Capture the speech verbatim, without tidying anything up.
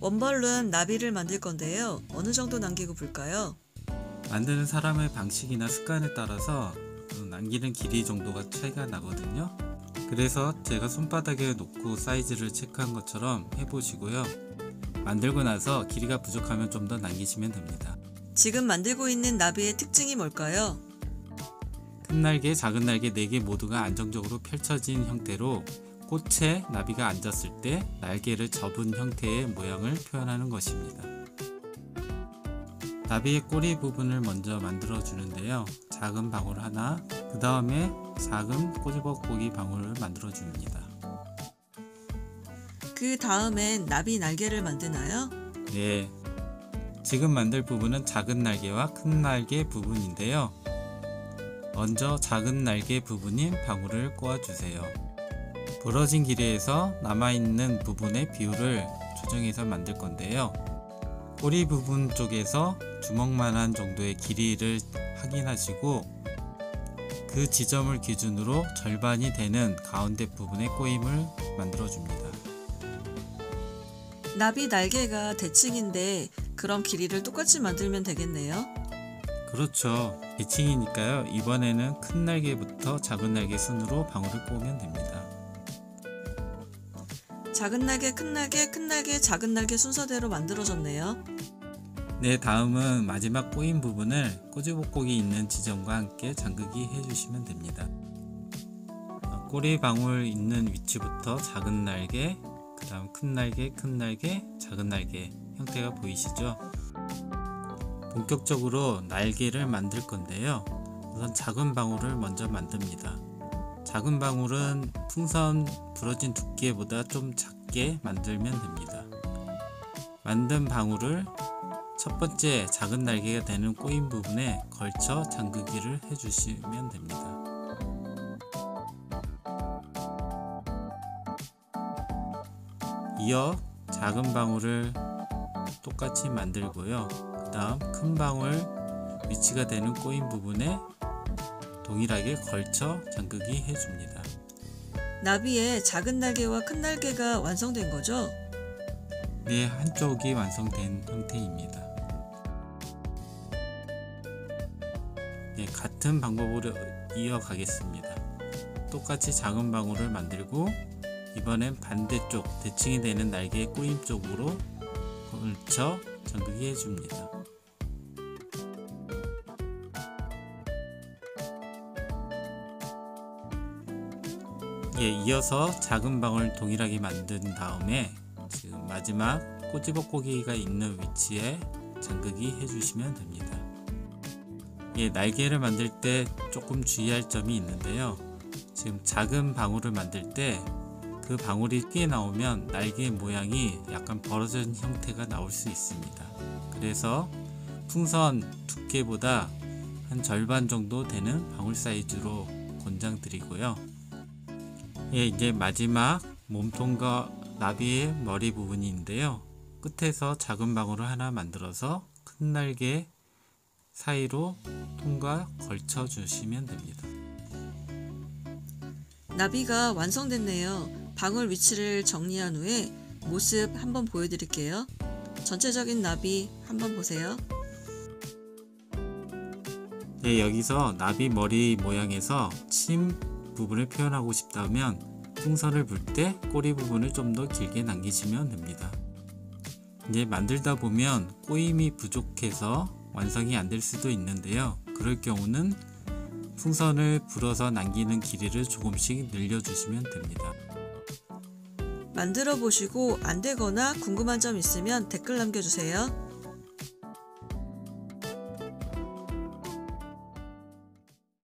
원벌룬 나비를 만들 건데요. 어느 정도 남기고 볼까요? 만드는 사람의 방식이나 습관에 따라서 남기는 길이 정도가 차이가 나거든요. 그래서 제가 손바닥에 놓고 사이즈를 체크한 것처럼 해보시고요. 만들고 나서 길이가 부족하면 좀 더 남기시면 됩니다. 지금 만들고 있는 나비의 특징이 뭘까요? 큰 날개, 작은 날개 네 개 모두가 안정적으로 펼쳐진 형태로 꽃에 나비가 앉았을 때 날개를 접은 형태의 모양을 표현하는 것입니다. 나비의 꼬리 부분을 먼저 만들어 주는데요. 작은 방울 하나, 그 다음에 작은 꼬집어보기 방울을 만들어 줍니다. 그 다음엔 나비 날개를 만드나요? 네, 지금 만들 부분은 작은 날개와 큰 날개 부분인데요. 먼저 작은 날개 부분인 방울을 꼬아주세요. 부러진 길이에서 남아있는 부분의 비율을 조정해서 만들 건데요. 꼬리 부분 쪽에서 주먹만한 정도의 길이를 확인하시고 그 지점을 기준으로 절반이 되는 가운데 부분의 꼬임을 만들어 줍니다. 나비 날개가 대칭인데 그럼 길이를 똑같이 만들면 되겠네요. 그렇죠. 대칭이니까요. 이번에는 큰 날개부터 작은 날개 순으로 방울을 꼬으면 됩니다. 작은 날개, 큰 날개, 큰 날개, 작은 날개 순서대로 만들어졌네요. 네, 다음은 마지막 꼬인 부분을 꼬집어꼬기 있는 지점과 함께 잠그기 해주시면 됩니다. 꼬리 방울 있는 위치부터 작은 날개, 그 다음 큰 날개, 큰 날개, 작은 날개 형태가 보이시죠? 본격적으로 날개를 만들 건데요. 우선 작은 방울을 먼저 만듭니다. 작은 방울은 풍선 부러진 두께보다 좀 작게 만들면 됩니다. 만든 방울을 첫 번째 작은 날개가 되는 꼬인 부분에 걸쳐 잠그기를 해주시면 됩니다. 이어 작은 방울을 똑같이 만들고요. 그 다음 큰 방울 위치가 되는 꼬인 부분에 동일하게 걸쳐 잠그기 해줍니다. 나비의 작은 날개와 큰 날개가 완성된 거죠? 네, 한쪽이 완성된 형태입니다. 네, 같은 방법으로 이어가겠습니다. 똑같이 작은 방울을 만들고 이번엔 반대쪽 대칭이 되는 날개의 꼬임 쪽으로 걸쳐 잠그기 해줍니다. 예, 이어서 작은 방울 동일하게 만든 다음에 지금 마지막 꼬집어꼬기가 있는 위치에 잠그기 해주시면 됩니다. 예, 날개를 만들 때 조금 주의할 점이 있는데요. 지금 작은 방울을 만들 때 그 방울이 꽤 나오면 날개 모양이 약간 벌어진 형태가 나올 수 있습니다. 그래서 풍선 두께보다 한 절반 정도 되는 방울 사이즈로 권장드리고요. 예, 이제 마지막 몸통과 나비의 머리 부분인데요. 끝에서 작은 방울을 하나 만들어서 큰 날개 사이로 통과 걸쳐 주시면 됩니다. 나비가 완성됐네요. 방울 위치를 정리한 후에 모습 한번 보여드릴게요. 전체적인 나비 한번 보세요. 네, 여기서 나비 머리 모양에서 침 부분을 표현하고 싶다면 풍선을 불 때 꼬리 부분을 좀 더 길게 남기시면 됩니다. 이제 만들다 보면 꼬임이 부족해서 완성이 안 될 수도 있는데요. 그럴 경우는 풍선을 불어서 남기는 길이를 조금씩 늘려주시면 됩니다. 만들어 보시고 안 되거나 궁금한 점 있으면 댓글 남겨주세요.